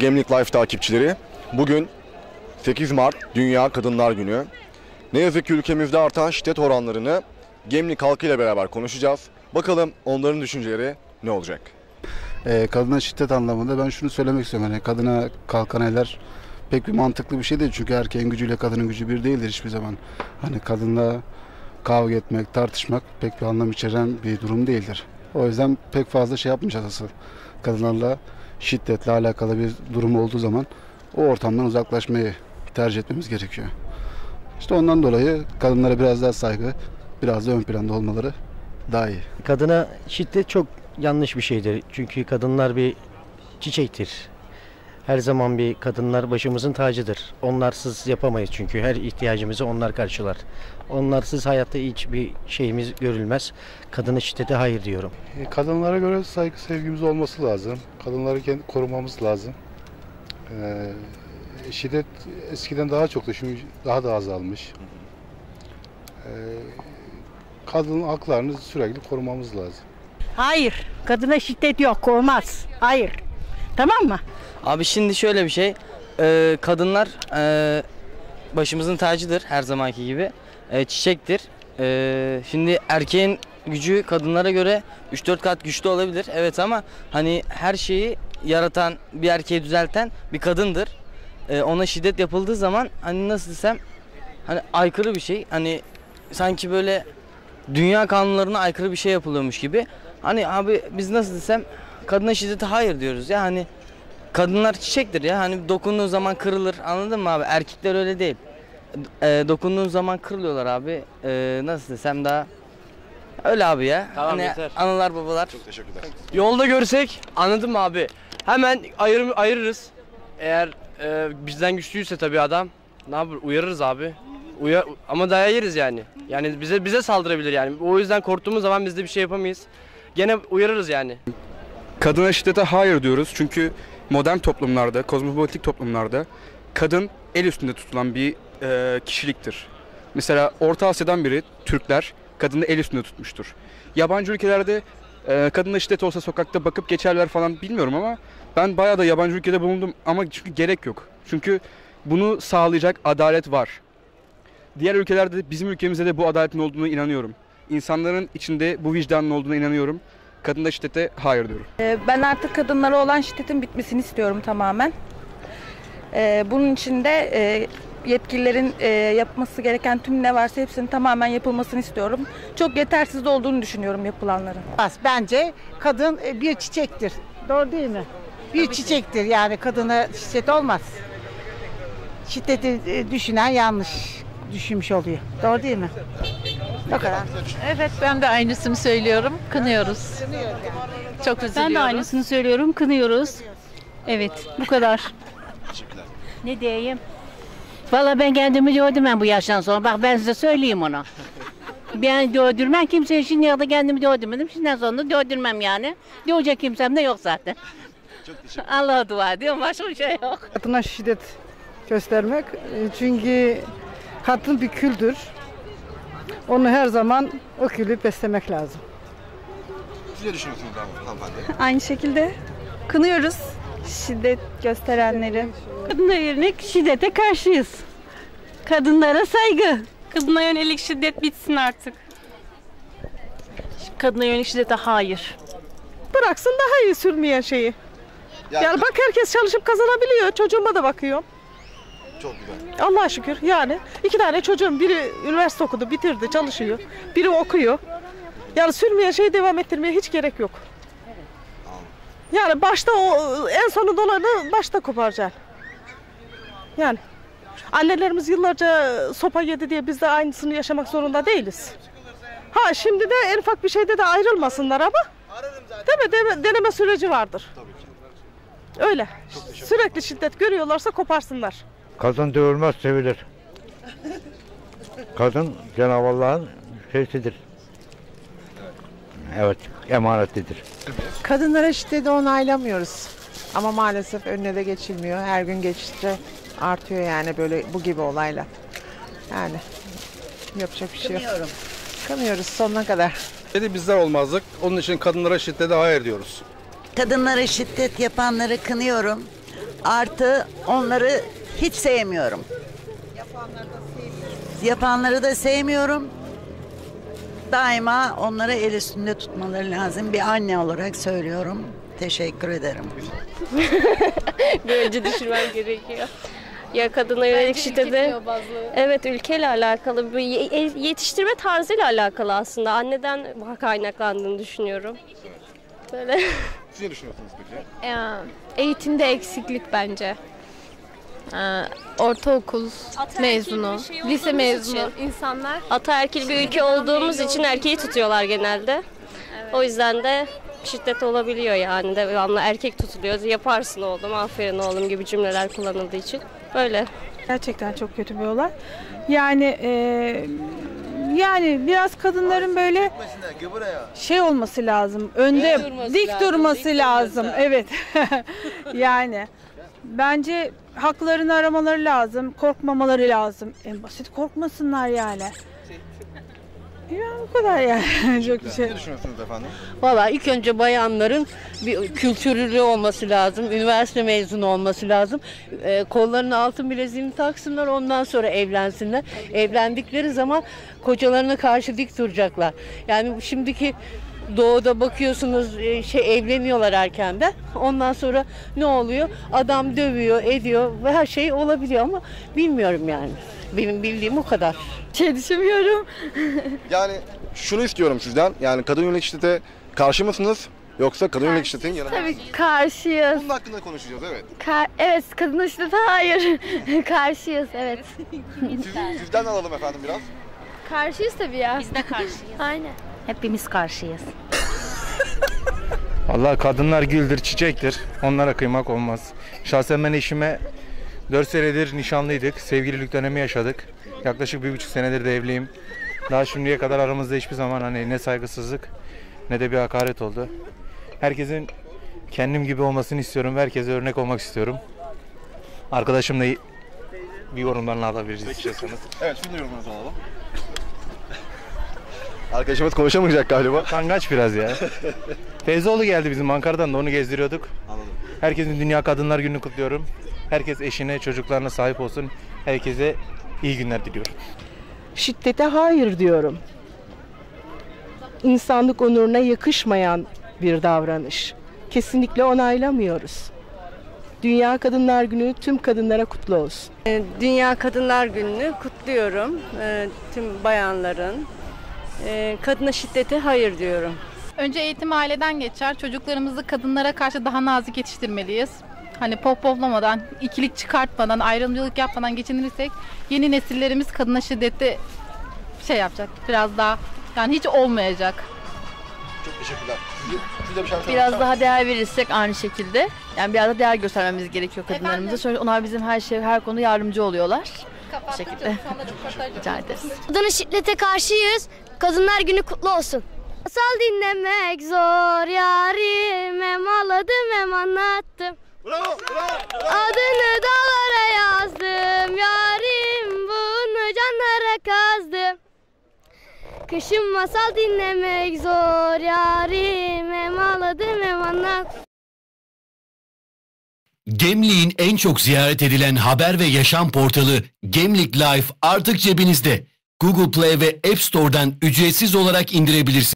Gemlik Life takipçileri, bugün 8 Mart Dünya Kadınlar Günü. Ne yazık ki ülkemizde artan şiddet oranlarını Gemlik halkıyla beraber konuşacağız. Bakalım onların düşünceleri ne olacak? Kadına şiddet anlamında ben şunu söylemek istiyorum. Yani kadına kalkan eller pek bir mantıklı bir şey değil. Çünkü erkeğin gücüyle kadının gücü bir değildir hiçbir zaman. Hani kadınla kavga etmek, tartışmak pek bir anlam içeren bir durum değildir. O yüzden pek fazla şey yapmayacağız asıl. Kadınlarla şiddetle alakalı bir durum olduğu zaman o ortamdan uzaklaşmayı tercih etmemiz gerekiyor. İşte ondan dolayı kadınlara biraz daha saygı, biraz da ön planda olmaları daha iyi. Kadına şiddet çok yanlış bir şeydir. Çünkü kadınlar bir çiçektir. Her zaman bir kadınlar başımızın tacıdır. Onlarsız yapamayız çünkü her ihtiyacımızı onlar karşılar. Onlarsız hayatta hiçbir şeyimiz görülmez. Kadına şiddete hayır diyorum. Kadınlara göre saygı sevgimiz olması lazım. Kadınları korumamız lazım. Şiddet eskiden daha çoktu, şimdi daha da azalmış. Kadın haklarını sürekli korumamız lazım. Hayır, kadına şiddet yok, olmaz. Hayır, tamam mı? Abi şimdi şöyle bir şey, kadınlar başımızın tacıdır her zamanki gibi, çiçektir. Şimdi erkeğin gücü kadınlara göre 3-4 kat güçlü olabilir, evet, ama hani her şeyi yaratan, bir erkeği düzelten bir kadındır. Ona şiddet yapıldığı zaman hani nasıl desem, hani aykırı bir şey, hani sanki böyle dünya kanunlarına aykırı bir şey yapılıyormuş gibi. Hani abi biz nasıl desem, kadına şiddete hayır diyoruz ya, hani kadınlar çiçektir ya, hani dokunduğun zaman kırılır, anladın mı abi? Erkekler öyle değil. Dokunduğun zaman kırılıyorlar abi. Nasıl desem daha öyle abi ya. Tamam, hani yeter. Analar babalar. Çok teşekkürler. Yolda görsek, anladın mı abi? Hemen ayırırız. Eğer bizden güçlüyse tabii adam, ne yapar? Uyarırız abi. Ama dayağı yeriz yani. Yani bize saldırabilir yani. O yüzden korktuğumuz zaman biz de bir şey yapamayız. Gene uyarırız yani. Kadına şiddete hayır diyoruz çünkü modern toplumlarda, kozmopolitik toplumlarda kadın el üstünde tutulan bir kişiliktir. Mesela Orta Asya'dan beri Türkler kadını el üstünde tutmuştur. Yabancı ülkelerde kadına şiddet olsa sokakta bakıp geçerler falan, bilmiyorum, ama ben bayağı da yabancı ülkede bulundum ama çünkü gerek yok. Çünkü bunu sağlayacak adalet var. Diğer ülkelerde, bizim ülkemizde de bu adaletin olduğuna inanıyorum. İnsanların içinde bu vicdanın olduğuna inanıyorum. Kadına şiddete hayır diyorum. Ben artık kadınlara olan şiddetin bitmesini istiyorum tamamen. Bunun için de yetkililerin yapması gereken tüm ne varsa hepsinin tamamen yapılmasını istiyorum. Çok yetersiz olduğunu düşünüyorum yapılanların. Bence kadın bir çiçektir. Doğru değil mi? Bir çiçektir, yani kadına şiddet olmaz. Şiddeti düşünen yanlış düşünmüş oluyor. Doğru değil mi? O kadar. Evet, ben de aynısını söylüyorum. Kınıyoruz. Çok üzülüyoruz. Ben de aynısını söylüyorum. Kınıyoruz. Evet, bu kadar. Ne diyeyim? Vallahi ben kendimi dövdüm bu yaştan sonra. Bak ben size söyleyeyim onu. Ben dövdürmem kimseye, şimdiye kadar kendimi dövdürmedim. Şimdiden sonra da dövdürmem yani. Dövecek kimsem de yok zaten. Allah'a dua ediyorum, başka bir şey yok. Kadına şiddet göstermek, çünkü kadın bir küldür. Onu her zaman o külü beslemek lazım. Siz ne düşünüyorsunuz hanımefendi? Aynı şekilde kınıyoruz şiddet gösterenleri. Kadına yönelik şiddete karşıyız. Kadınlara saygı. Kadına yönelik şiddet bitsin artık. Kadına yönelik şiddete hayır. Bıraksın daha iyi sürmeyen şeyi. Yani bak, herkes çalışıp kazanabiliyor. Çocuğuma da bakıyorum. Çok güzel. Allah'a şükür yani. 2 tane çocuğum, biri üniversite okudu, bitirdi, çalışıyor. Biri okuyor. Yani sürmeyen şeyi devam ettirmeye hiç gerek yok. Yani başta en sonunda olanı başta koparacaksın. Yani annelerimiz yıllarca sopa yedi diye biz de aynısını yaşamak zorunda değiliz. Ha, şimdi de en ufak bir şeyde de ayrılmasınlar ama. Değil mi? Deneme süreci vardır. Tabii ki. Öyle. Sürekli şiddet görüyorlarsa koparsınlar. Kadın dövülmez, sevilir. Kadın Cenab-ı Allah'ın şeysidir. Evet, emanetlidir. Kadınlara şiddeti onaylamıyoruz. Ama maalesef önüne de geçilmiyor. Her gün geçtikçe artıyor yani böyle bu gibi olaylar. Yani yapacak bir şey yok. Kınıyoruz sonuna kadar. Bizler olmazdık. Onun için kadınlara şiddete hayır diyoruz. Kadınlara şiddet yapanları kınıyorum. Artı onları hiç sevmiyorum. Yapanları da sevmiyorum. Daima onları el üstünde tutmaları lazım. Bir anne olarak söylüyorum. Teşekkür ederim. Böylece düşünmem gerekiyor. Ya kadına yönelik şiddete, evet, ülkeyle alakalı, bir yetiştirme tarzıyla alakalı aslında. Anneden kaynaklandığını düşünüyorum. Böyle. Siz ne düşünüyorsunuz peki? Eğitimde eksiklik bence. Ortaokul mezunu, lise mezunu insanlar. Ataerkil bir ülke olduğumuz için erkeği tutuyorlar genelde. O yüzden de şiddet olabiliyor yani. Devamlı erkek tutuluyor. Yaparsın oğlum, aferin oğlum gibi cümleler kullanıldığı için. Böyle. Gerçekten çok kötü bir olay. Yani biraz kadınların böyle şey olması lazım. Önde dik durması lazım. Evet. Yani bence haklarını aramaları lazım. Korkmamaları lazım. En basit korkmasınlar yani. Ya bu kadar yani. Çok bir şey. Ne düşünüyorsunuz efendim? Valla ilk önce bayanların bir kültürlü olması lazım. Üniversite mezunu olması lazım. Kollarına altın bileziğini taksınlar, ondan sonra evlensinler. Evlendikleri zaman kocalarına karşı dik duracaklar. Yani şimdiki doğuda bakıyorsunuz evleniyorlar erkenden. Ondan sonra ne oluyor? Adam dövüyor, ediyor ve her şey olabiliyor ama bilmiyorum yani. Benim bildiğim o kadar. Düşünmüyorum. Yani şunu istiyorum sizden. Yani kadın yönelik şiddete karşı mısınız? Yoksa kadın yönelik şiddetin yanında mısınız? Tabii karşıyız. Bunun hakkında konuşacağız, evet. Evet, kadın şiddete hayır. Karşıyız, evet. Sizden alalım efendim biraz. Karşıyız tabii ya. Biz de karşıyız. Aynen. Hepimiz karşıyız. Vallahi kadınlar güldür, çiçektir. Onlara kıymak olmaz. Şahsen ben eşime 4 senedir nişanlıydık. Sevgililik dönemi yaşadık. Yaklaşık 1,5 senedir de evliyim. Daha şimdiye kadar aramızda hiçbir zaman ne saygısızlık ne de bir hakaret oldu. Herkesin kendim gibi olmasını istiyorum ve herkese örnek olmak istiyorum. Arkadaşımla bir yorumlarını alabiliriz istiyorsanız. Evet, şimdi yorumunuzu alalım. Arkadaşımız konuşamayacak galiba. Kangaç biraz ya. Feyzoğlu geldi bizim Ankara'dan da, onu gezdiriyorduk. Anladım. Herkesin Dünya Kadınlar Günü'nü kutluyorum. Herkes eşine, çocuklarına sahip olsun. Herkese iyi günler diliyorum. Şiddete hayır diyorum. İnsanlık onuruna yakışmayan bir davranış. Kesinlikle onaylamıyoruz. Dünya Kadınlar Günü tüm kadınlara kutlu olsun. Dünya Kadınlar Günü'nü kutluyorum. Tüm bayanların. Kadına şiddete hayır diyorum. Önce eğitim aileden geçer. Çocuklarımızı kadınlara karşı daha nazik yetiştirmeliyiz. Hani pohpohlamadan, ikilik çıkartmadan, ayrımcılık yapmadan geçinirsek yeni nesillerimiz kadına şiddeti yapacak. Biraz daha yani hiç olmayacak. Çok teşekkürler. Siz de bir şey Biraz daha değer verirsek aynı şekilde. Yani biraz da değer göstermemiz gerekiyor kadınlarımıza. Sonra onlar bizim her konuda yardımcı oluyorlar. Bu şekilde. Rica ederiz. Kadına şiddete karşıyız. Kadınlar Günü kutlu olsun. Masal dinlemek zor yarim. Hem ağladım hem anlattım. Bravo, bravo, bravo. Adını dağlara yazdım yarim. Bunu canlara kazdım. Kışın masal dinlemek zor yarim. Hem ağladım hem anlattım. Gemlik'in en çok ziyaret edilen haber ve yaşam portalı Gemlik Life artık cebinizde. Google Play ve App Store'dan ücretsiz olarak indirebilirsiniz.